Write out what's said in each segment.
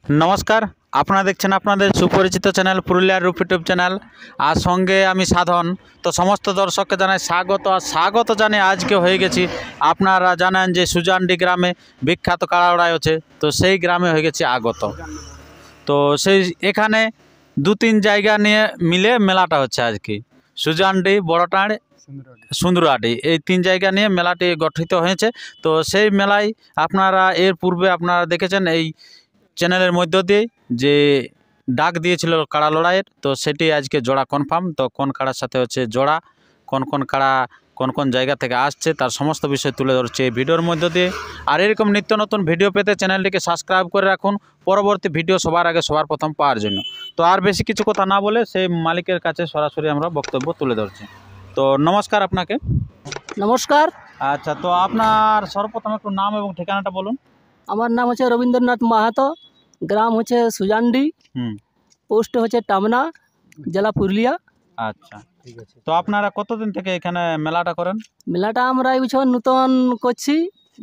नमस्कार আপনারা দেখছেন আপনাদের সুপরিচিত চ্যানেল পুরুলিয়ার রূপ ইউটিউব চ্যানেল আর সঙ্গে আমি সাধন। তো সমস্ত দর্শককে জানাই স্বাগত। আর স্বাগত জানিয়ে আজকে হয়ে গেছি, আপনারা জানেন যে সুজানডি গ্রামে বিখ্যাত কাড়া লড়াই হচ্ছে, তো সেই গ্রামে হয়ে গেছি আগত। তো সেই এখানে দু তিন জায়গা নিয়ে মিলে মেলাটা হচ্ছে আজকে। সুজানডি, বড়টাঁড়, সুন্দরহাটি, এই তিন জায়গা নিয়ে মেলাটি গঠিত হয়েছে। তো সেই মেলায় আপনারা এর পূর্বে আপনারা দেখেছেন এই চ্যানেলের মধ্য দিয়ে যে ডাক দিয়েছিল কাড়া লড়াইয়ের, তো সেটি আজকে জোড়া কনফার্ম। তো কোন কাড়ার সাথে হচ্ছে জোড়া, কোন কোন কাড়া কোন কোন জায়গা থেকে আসছে, তার সমস্ত বিষয় তুলে ধরছে এই ভিডিওর মধ্য দিয়ে। আর এরকম নিত্য নতুন ভিডিও পেতে চ্যানেলটিকে সাবস্ক্রাইব করে রাখুন, পরবর্তী ভিডিও সবার আগে সবার প্রথম পাওয়ার জন্য। তো আর বেশি কিছু কথা না বলে সেই মালিকের কাছে সরাসরি আমরা বক্তব্য তুলে ধরছি। তো নমস্কার আপনাকে। নমস্কার, আচ্ছা, তো আপনার সর্বপ্রথম একটু নাম এবং ঠিকানাটা বলুন। আমার নাম হচ্ছে রবীন্দ্রনাথ মাহাতো, গ্রাম হচ্ছে সুজানডি, পোস্ট হচ্ছে টামনা, জেলা পুরুলিয়া। আচ্ছা, ঠিক আছে। তো আপনারা কতদিন থেকে এখানে মেলাটা করেন? মেলাটা আমরা এই বছর নতুন করছি।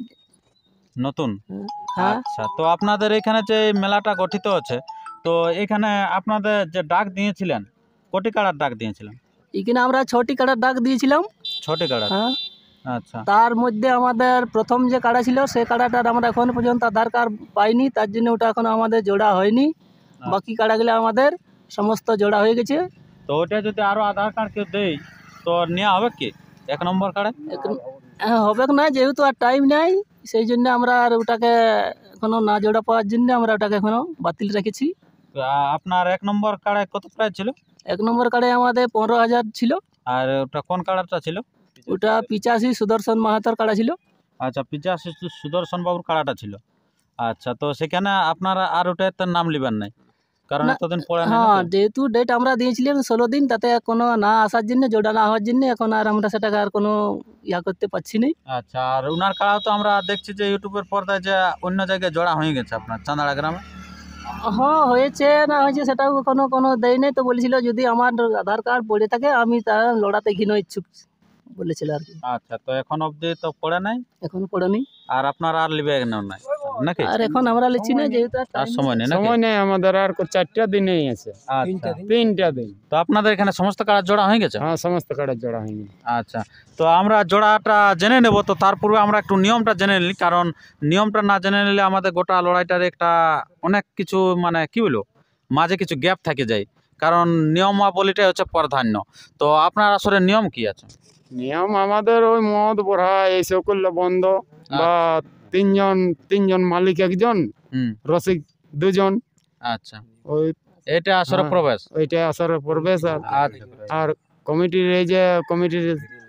নতুন? হ্যাঁ। আচ্ছা, তো আপনাদের এখানে যে মেলাটা গঠিত হচ্ছে, তো এখানে আপনাদের যে ডাক দিয়েছিলেন, কটি কাড়ার ডাক দিয়েছিলেন? এখানে আমরা 6টি কাড়ার ডাক দিয়েছিলাম। 6টি কাড়া? হ্যাঁ। আচ্ছা, তার মধ্যে আমাদের প্রথম যে কাড়া ছিল সেই কাড়াটার আমরা এখন পর্যন্ত আধার কার্ড পাইনি, তার জন্য ওটা এখন আমাদের জোড়া হয়নি। বাকি কাড়াগুলো আমাদের সমস্ত জোড়া হয়ে গেছে। তো ওটা যদি আরো আধার কার্ড কেউ দেয় তো নেওয়া হবে কি 1 নম্বর কার্ডে? হবে না, যেহেতু আর টাইম নেই, সেই জন্য আমরা আর ওটাকে এখনো না জোড়া পাওয়ার জন্য আমরা ওটাকে এখনো বাতিল রেখেছি। আপনার 1 নম্বর কার্ডে কত প্রাইস ছিল? 1 নম্বর কার্ডে আমাদের 15,000 ছিল। আর ওটা কোন কার্ডটা ছিল? ওটা 85 সুদর্শন মাহাতোর কাড়া ছিল। আচ্ছা, 85 সুদর্শন বাবুর কাড়াটা ছিল। আচ্ছা, তো সেখানে আপনারা আর ওটাতে নাম লিবেন নাই কারণ এতদিন পরে? হ্যাঁ, যেহেতু ডেট আমরা দিয়েছিলাম 16 দিন, তাতে কোনো না আসার জন্য, জোড়া না হওয়ার জন্য এখন আর আমরা সেটাকে আর কোনো ইয়া করতে পারছি না। আচ্ছা, আর উনার কাড়াও তো আমরা দেখছি যে ইউটিউবের পর্দায় যে অন্য জায়গায় জোড়া হয়ে গেছে আপনার চাঁদাড়া গ্রামে। হ্যাঁ, হয়েছে না হয়েছে সেটাও কোনো দেয় নাই। তো বলেছিল যদি আমার আধার কার্ড পড়ে থাকে আমি তা লড়াতে ঘিনো ইচ্ছুক বলেছিল আর কি। আচ্ছা, তো এখন অবধি তো পড়ে নাই? এখন পড়েনি। আর আপনার আর লিবে নাই নাকি? আর এখন আমরা লিখছি না, যেহেতু আর সময় নেই। সময় নেই আমাদের, আর 4টা দিনেই আছে। আচ্ছা, 3টা দিন। তো আপনাদের এখানে সমস্ত কাড়া জোড়া হয়ে গেছে? হ্যাঁ, সমস্ত কাড়া জোড়া হয়নি। আচ্ছা, তো আমরা জোড়াটা জেনে নেব। তো তার পূর্বে আমরা একটু নিয়মটা জেনে নিই, কারণ নিয়মটা না জেনে নিলে আমাদের গোটা লড়াইটার একটা অনেক কিছু মানে কি হলো মাঝে কিছু গ্যাপ থেকে যায়, কারণ নিয়মাবলীটাই হচ্ছে প্রাধান্য। তো আপনার আসলে নিয়ম কি আছে? নিয়ম আমাদের ওই মদ বড়া এইসব করলে বন্ধ, বা তিনজন মালিক একজন, রসিক 2জন। আচ্ছা, ওই এটা আসলে প্রবেশ, ওইটা আসরে প্রবেশ। আর কমিটির এই যে কমিটির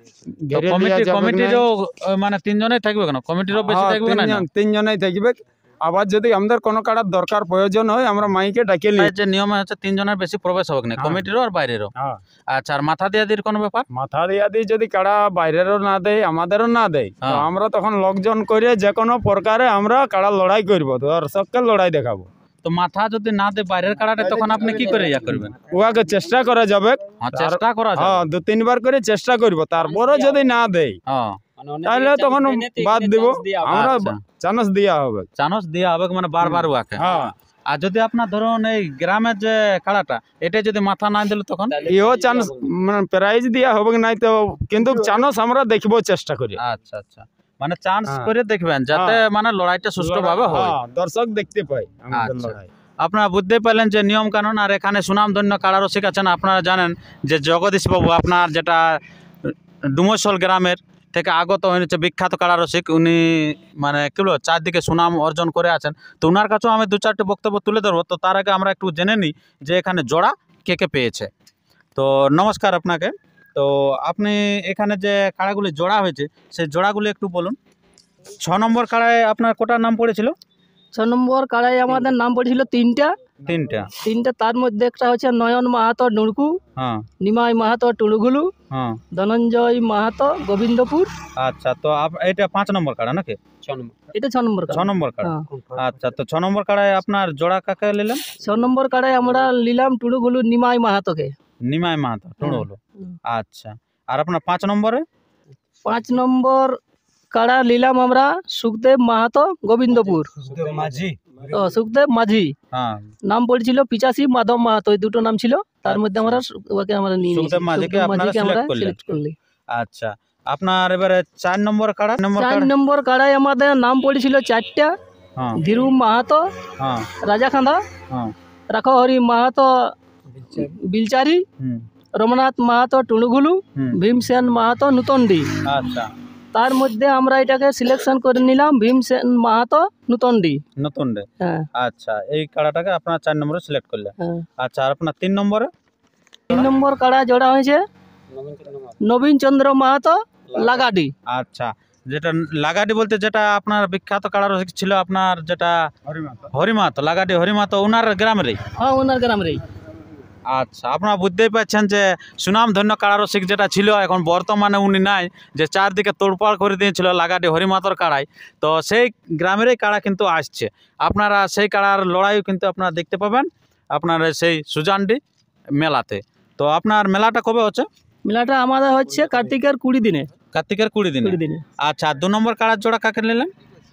কমিটিরও মানে 3জনেই থাকবে কেন? কমিটিরও বেশি থাকবে না? 3জনেই থাকবে। আবার যদি আমাদের কোনো কাটার দরকার প্রয়োজন হয় আমরা মাইকে ডাকে নিই। যে নিয়মে হচ্ছে 3জনের বেশি প্রবেশ হবে না, কমিটিরও আর বাইরেরও। আচ্ছা, আর মাথা দিয়া দির কোনো ব্যাপার? মাথা দিয়া দিয়ে যদি কাড়া বাইরেরও না দেয় আমাদেরও না দেয়, তো আমরা তখন লোকজন করে যে কোনো প্রকারে আমরা কাড়া লড়াই করবো, দর্শককে লড়াই দেখাবো। তো মাথা যদি না দেয় বাইরের কাড়াটা, তখন আপনি কি করে ইয়া করবেন? ওকে চেষ্টা করা যাবে। চেষ্টা করা যাবে, হ্যাঁ, 2-3 বার করে চেষ্টা করবো, তারপরে যদি না দেয় তাহলে তখন বাদ দিব। আমরা চান্স দেওয়া হবে, চান্স দেওয়া হবে মানে বারবার ওকে। আর যদি আপনার ধরুন এই গ্রামের যে কাড়াটা, এটা যদি মাথা না দিল তখন এও চান্স মানে প্রাইজ দেওয়া হবে নাই, তো কিন্তু চান্স আমরা দেখবো চেষ্টা করি। আচ্ছা আচ্ছা, মানে চান্স করে দেখবেন যাতে মানে লড়াইটা সুষ্ঠুভাবে হয়, দর্শক দেখতে পায় আমাদের লড়াই। আপনারা বুঝতে পারলেন যে নিয়ম কানুন। আর এখানে সুনামধন্য কাড়া রসিক আছেন। আপনারা জানেন যে জগদীশ বাবু, আপনার যেটা ডুমসল গ্রামের থেকে আগত হয়েছে বিখ্যাত কাড়া রসিক, উনি মানে কি বলবো চারদিকে সুনাম অর্জন করে আছেন। তো ওনার কাছেও আমি 2-4টি বক্তব্য তুলে ধরবো। তো তার আগে আমরা একটু জেনে নিই যে এখানে জোড়া কে কে পেয়েছে। তো নমস্কার আপনাকে। তো আপনি এখানে যে কাড়াগুলি জোড়া হয়েছে সেই জোড়াগুলি একটু বলুন। 6 নম্বর কাড়ায় আপনার কোটার নাম পড়েছিল? 6 নম্বর কাড়ায় আমাদের নাম পড়েছিল 3টা। তার মধ্যে একটা হচ্ছে নয়ন মাহাতো ডুড়কু, নিমাই মাহাতো টুড়ুঘুলু, ধনঞ্জয় মাহাতো গোবিন্দপুর। আচ্ছা, তো এটা 5 নম্বর কাড়া নাকি? 6 নম্বর। এটা 6 নম্বর কাড়া। 6 নম্বর কাড়া। আচ্ছা, তো 6 নম্বর কাড়ায় আপনার জোড়া কাকে নিলেন? 6 নম্বর কাড়ায় আমরা নিলাম টুড়ুঘুলু নিমাই মাহাতোকে। নিমাই মাহাতো টুড়ুঘুলু। আচ্ছা, আর আপনার 5 নম্বরে? 5 নম্বর কাড়া নিলাম আমরা সুখদেব মাহাতো গোবিন্দপুর। সুখদেব মাঝি, হ্যাঁ নাম পড়েছিল পিচাসি মাধব মাহাতো, এই দুটো নাম ছিল। তার মধ্যে আমরা ওকে আমরা নিয়ে নিয়েছি। সুখদেব মাঝিকে আপনারা মাঝিকে আমরা select করলেন। সিলেক্ট করলি। আচ্ছা, আপনার এবারে 4 নম্বর কাড়া 4 নম্বর কাড়ায় আমাদের নাম পড়েছিল 4টা। হ্যাঁ ধীরু মাহাতো হ্যাঁ রাজাখান্দা, হ্যাঁ রাখহরি মাহাতো বিলচারি, হুম রমনাথ মাহাতো টুনুগুলু, হুম। ভীমসেন মাহাতো নূতনডি। আচ্ছা, তার মধ্যে আমরা এটাকে সিলেকশন করে নিলাম ভীমসেন মাহাতো নূতনডি। নতুন রে। হ্যাঁ আচ্ছা, এই কাড়াটাকে আপনার 4 নম্বরে সিলেক্ট করলেন। হ্যাঁ। আচ্ছা, আর আপনার 3 নম্বরে 3 নম্বর কাড়া জোড়া হয়েছে নবীন চন্দ্র মাহাতো লাগাডি। আচ্ছা, যেটা লাগাডি বলতে যেটা আপনার বিখ্যাত কাড়ার ছিল আপনার যেটা হরিমাতো, লাগাডি হরিমাতো ওনার গ্রামেরই। হ্যাঁ ওনার গ্রাম রে। আচ্ছা, আপনারা বুঝতেই পারছেন যে সুনামধন্য কাড়ারসিক যেটা ছিল এখন বর্তমানে উনি নাই, যে চারদিকে তোড়পাড় করে দিয়েছিল লাগাডি হরিমাতর কাড়াই, তো সেই গ্রামেরই কাড়া কিন্তু আসছে। আপনারা সেই কাড়ার লড়াইও কিন্তু আপনারা দেখতে পাবেন আপনার সেই সুজানডি মেলাতে। তো আপনার মেলাটা কবে হচ্ছে? মেলাটা আমাদের হচ্ছে কার্তিকের 20 দিনে। কার্তিকের 20 দিনে। 20 দিনে। আচ্ছা, 2 নম্বর কাড়ার জোড়া কাকে নিলেন?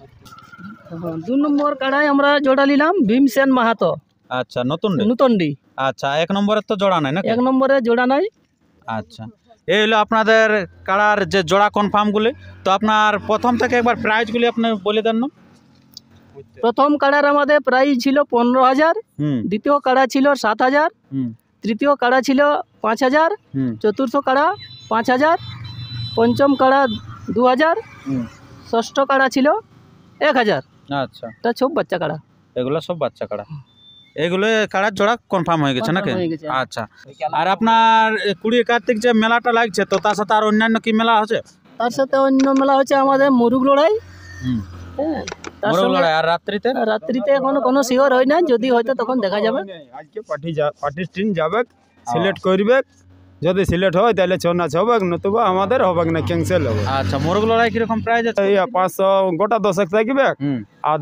2 নম্বর কাড়ায় আমরা জোড়া নিলাম ভীমসেন মাহাতো আচ্ছা, নতুন রে। নূতনডি। আচ্ছা, 1 নম্বরের তো জোড়া নাই না? 1 নম্বরে জোড়া নাই। আচ্ছা, এই হলো আপনাদের কাড়ার যে জোড়া কনফার্মগুলি। তো আপনার প্রথম থেকে একবার প্রাইজগুলি আপনি বলে দেন না। প্রথম কাড়ার আমাদের প্রাইজ ছিল 15,000, হুম দ্বিতীয় কাড়া ছিল 7,000, হুম তৃতীয় কাড়া ছিল 5,000, হুম চতুর্থ কাড়া 5,000, পঞ্চম কাড়া 2,000, হুম। ষষ্ঠ কাড়া ছিল 1,000। আচ্ছা, এটা সব বাচ্চা কাড়া। এগুলো সব বাচ্চা কাড়া, এগুলো কাড়ার জোড়া কনফার্ম হয়ে গেছে নাকি? Confirm হয়ে গেছে। আচ্ছা, আর আপনার 20 কার্তিক যে মেলাটা লাগছে, তো তার সাথে আর অন্যান্য কি মেলা আছে? তার সাথে অন্য মেলা হচ্ছে আমাদের মুরুগ লড়াই। হুম, হ্যাঁ, তার মোরগ সঙ্গে লড়াই। আর রাত্রিতে? রাত্রিতে এখনো কোনো শিওর হয় না, যদি হয়তো তখন দেখা যাবে। আজকে পার্টিস্ট যাবে, সিলেক্ট করবে, যদি সিলেক্ট হয় তাহলে ছৌ নাচ হবে, নতুবা আমাদের হবে না, ক্যান্সেল হবে। আচ্ছা, মোরগ লড়াই কিরকম প্রাইজ আছে? এই 500 গোটা 10 থাকবে, হুম আর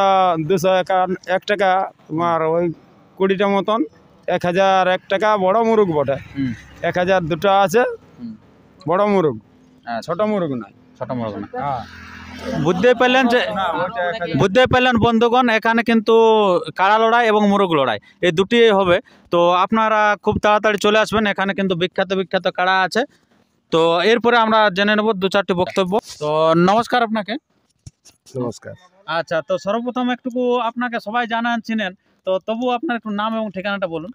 201 টাকা তোমার ওই 20টা মতন, 1,001 টাকা বড় মুরগ বটে, হুম 1,000 দুটা আছে হুম। বড় মুরগ, আচ্ছা, ছোট মুরগ নাই। ছোট মোরগ না। হ্যাঁ, বুঝতে পারলেন যে, বুঝতে পারলেন বন্ধুগণ, এখানে কিন্তু কাড়া লড়াই এবং মোরগ লড়াই এই দুটি হবে। তো আপনারা খুব তাড়াতাড়ি চলে আসবেন, এখানে কিন্তু বিখ্যাত বিখ্যাত কাড়া আছে। তো এরপরে আমরা জেনে নেব 2-4টি বক্তব্য। তো নমস্কার আপনাকে। নমস্কার। আচ্ছা, তো সর্বপ্রথম একটুকু আপনাকে সবাই জানান চিনেন, তো তবু আপনার একটু নাম এবং ঠিকানাটা বলুন।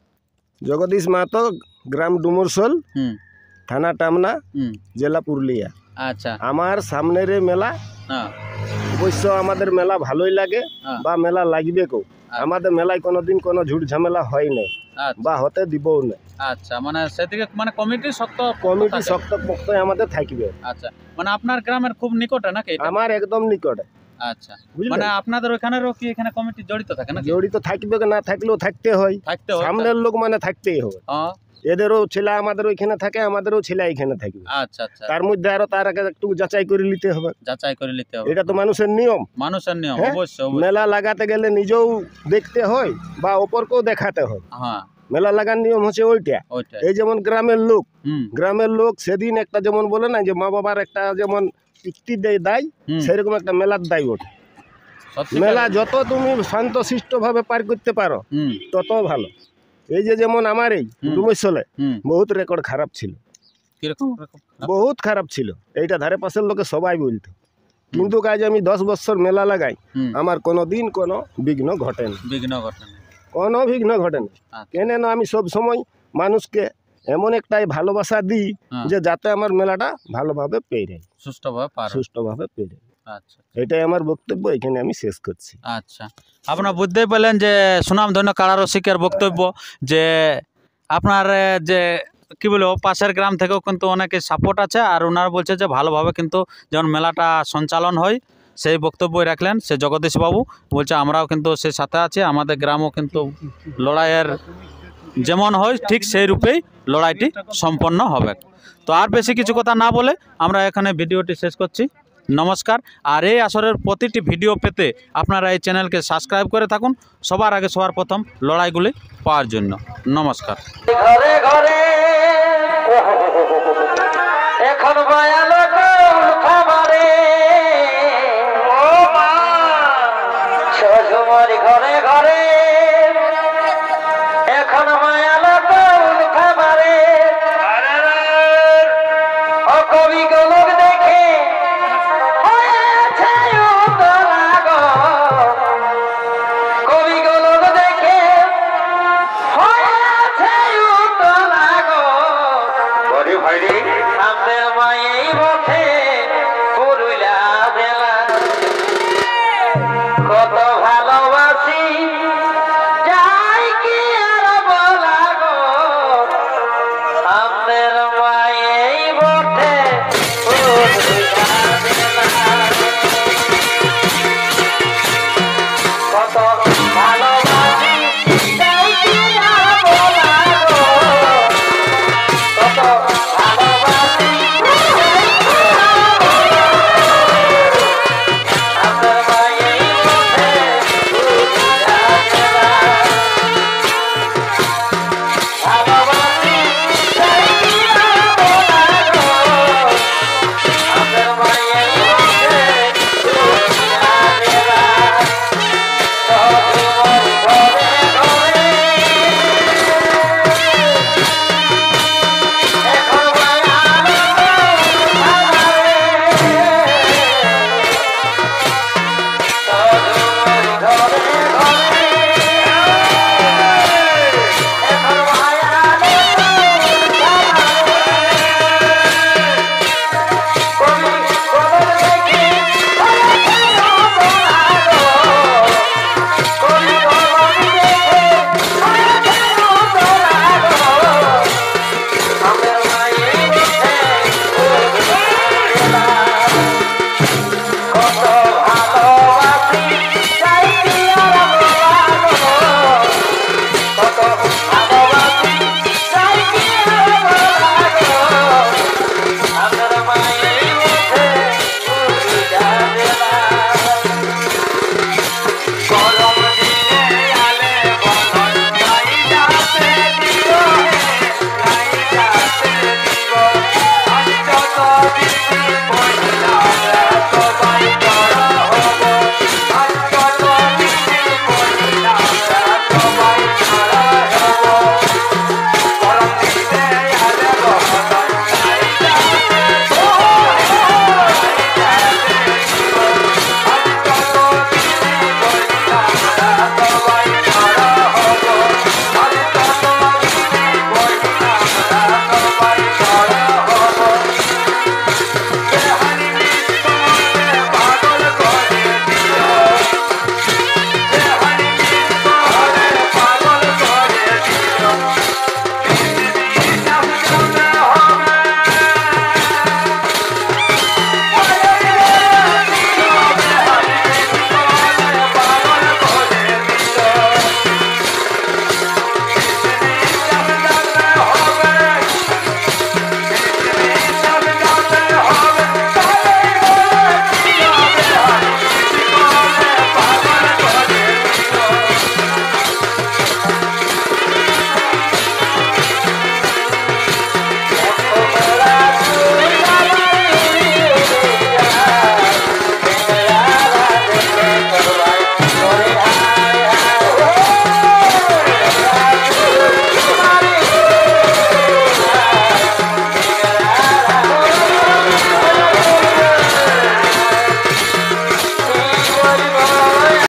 জগদীশ মাহাতো, গ্রাম ডুমুরশোল, হুম থানা টামনা, হুম। জেলা পুরুলিয়া। আচ্ছা, আমার সামনের এ মেলা, হ্যাঁ অবশ্য আমাদের মেলা ভালোই লাগে হ্যাঁ। বা মেলা লাগবে কেউ। আমাদের মেলায় কোনোদিন কোনো ঝুট ঝামেলা হয় নাই আচ্ছা বা হতে দিবও না। আচ্ছা, মানে সেদিকে মানে কমিটি শক্ত কমিটি থাকে। শক্ত পক্ত আমাদের থাকবে। আচ্ছা, মানে আপনার গ্রামের খুব নিকটে নাকি এটা? আমার একদম নিকটে, আচ্ছা, বুঝলেন? মানে আপনাদের ওইখানেরও কি এখানে কমিটি জড়িত থাকে নাকি? জড়িত থাকবে, না থাকলেও থাকতে হয়। থাকতে হয়। সামনের লোক মানে থাকতেই হবে। হ্যাঁ, এদেরও ছেলে আমাদের ওইখানে থাকে, আমাদেরও ছেলে এখানে থাকবে। আচ্ছা আচ্ছা, তার মধ্যে আরো তার আগে একটু যাচাই করে নিতে হবে। যাচাই করে নিতে হবে। এটা তো মানুষের নিয়ম। মানুষের নিয়ম, হ্যাঁ? অবশ্যই অবশ্যই। মেলা লাগাতে গেলে নিজেও দেখতে হয় বা অপরকেও দেখাতে হয়। হ্যাঁ, মেলা লাগার নিয়ম হচ্ছে ওইটা। ওইটাই। এই যেমন গ্রামের লোক, হুম গ্রামের লোক সেদিন একটা যেমন বলে না যে মা বাবার একটা যেমন ইক্তি দায়, হুম। সেরকম একটা মেলার দায় ওঠে। সত্যি মেলা যত তুমি শান্তশিষ্ট ভাবে পার করতে পারো হুম তত ভালো। এই যে যেমন আমার এই হুম। ডুমুরশোলে হুম। বহুত রেকর্ড খারাপ ছিল, কিরকম? বহুত খারাপ ছিল। এইটা ধারে পাশের লোকে সবাই বলতো, কিন্তু কাজ আমি 10 বছর মেলা লাগাই, হুম। আমার কোনোদিন কোনো বিঘ্ন ঘটে না, বিঘ্ন ঘটে না। কোনো বিঘ্ন ঘটে না। আচ্ছা। কেন না আমি সব সময় মানুষকে এমন একটাই ভালোবাসা দিই হ্যাঁ। যে যাতে আমার মেলাটা ভালোভাবে পেরে, সুষ্ঠুভাবে পার হয়। সুষ্ঠুভাবে পেরে। আচ্ছা এটাই আমার বক্তব্য, এখানে আমি শেষ করছি। আচ্ছা, আপনারা বুঝতেই পারলেন যে সুনামধন্য কাড়ারসিকের বক্তব্য, যে আপনার যে কি বলবো পাশের গ্রাম থেকেও কিন্তু অনেকে সাপোর্ট আছে, আর ওনারা বলছে যে ভালোভাবে কিন্তু যেমন মেলাটা সঞ্চালন হয় সেই বক্তব্যই রাখলেন সে জগদীশ বাবু। বলছে আমরাও কিন্তু সে সাথে আছি, আমাদের গ্রামও কিন্তু লড়াইয়ের যেমন হয় ঠিক সেই রূপেই লড়াইটি সম্পন্ন হবে। তো আর বেশি কিছু কথা না বলে আমরা এখানে ভিডিওটি শেষ করছি। নমস্কার। আর এই আসরের প্রতিটি ভিডিও পেতে আপনারা এই চ্যানেলকে সাবস্ক্রাইব করে থাকুন সবার আগে সবার প্রথম লড়াইগুলি পাওয়ার জন্য। নমস্কার। ঘরে ঘরে